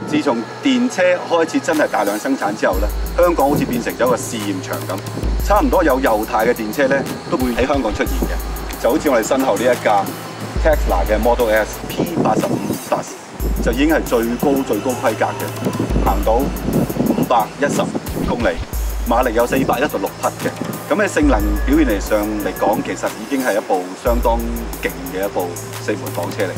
自從電車開始真係大量生產之後咧，香港好似變成咗一個試驗場咁，差唔多有右軚嘅電車咧都會喺香港出現嘅，就好似我哋身後呢一架 Tesla 嘅 Model S P85 Plus 就已經係最高規格嘅，行到510公里，馬力有416匹嘅，咁喺性能表現嚟上嚟講，其實已經係一部相當勁嘅一部4門房車嚟。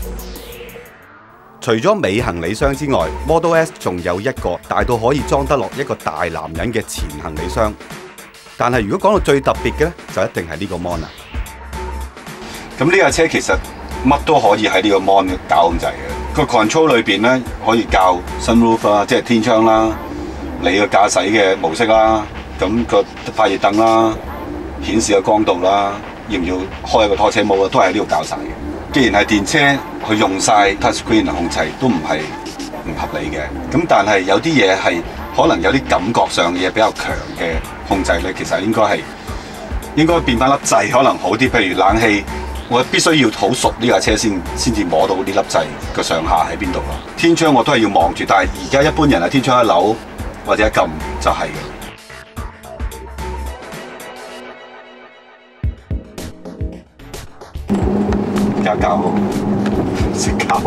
除咗尾行李箱之外 ，Model S 仲有一個大到可以裝得落一個大男人嘅前行李箱。但係如果講到最特別嘅咧，就一定係呢個 mon 啦。咁呢架車其實乜都可以喺呢個 mon 搞控制嘅。個 control 裏邊咧可以校 sunroof 啦，即係天窗啦，你個駕駛嘅模式啦，咁個發熱燈啦，顯示嘅光度啦，要唔要開一個拖車模啊，都係喺呢度校晒嘅。既然係電車，佢用晒 touchscreen 嚟控制，都唔係唔合理嘅。咁但係有啲嘢係可能有啲感覺上嘅嘢比較強嘅控制咧，其實應該變翻粒掣可能好啲。譬如冷氣，我必須要好熟呢架車先至摸到呢粒掣個上下喺邊度咯。天窗我都係要望住，但係而家一般人係天窗一扭或者一撳就係嘅。加教識教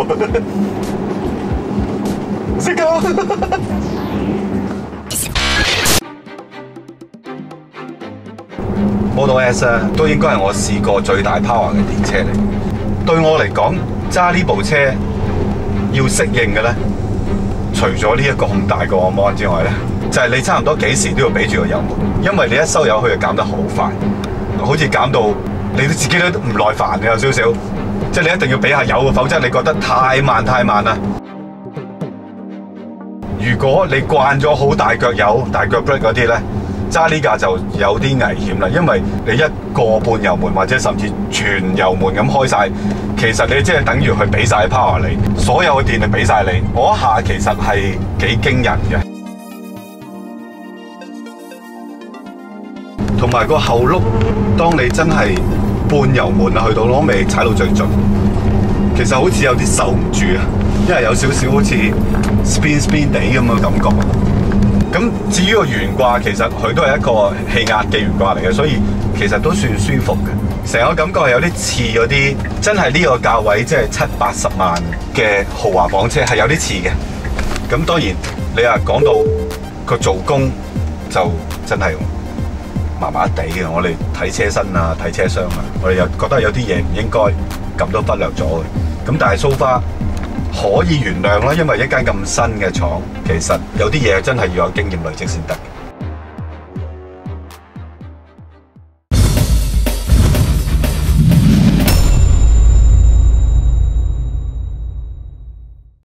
識教。Model S 咧都應該係我試過最大 power 嘅電車嚟。對我嚟講，揸呢部車要適應嘅咧，除咗呢一個咁大個 mon 之外咧，就係你差唔多幾時都要俾住個油門，因為你一收油佢就減得好快，好似減到你自己都唔耐煩嘅有少少。即係你一定要俾下油嘅，否則你覺得太慢啦。如果你慣咗好大腳油、大腳 brake 嗰啲咧，揸呢架就有啲危險啦，因為你一個半油門或者甚至全油門咁開晒，其實你即係等於佢俾晒 power 你，所有嘅電力俾晒你，嗰一下其實係幾驚人嘅。同埋個後轆，當你真係半油門啊，去到攞尾踩到最盡，其實好似有啲受唔住啊，因為有少少好似 spin 地咁嘅感覺。咁至於個懸掛，其實佢都係一個氣壓嘅懸掛嚟嘅，所以其實都算舒服嘅。成個感覺係有啲似嗰啲真係呢個價位，即係70-80萬嘅豪華房車係有啲似嘅。咁當然你話講到個做工就真係麻麻地嘅，我哋睇車身啊，睇車廂啊，我哋又覺得有啲嘢唔應該咁都忽略咗嘅。咁但係 so far 可以原諒啦，因為一間咁新嘅廠，其實有啲嘢真係要有經驗累積先得。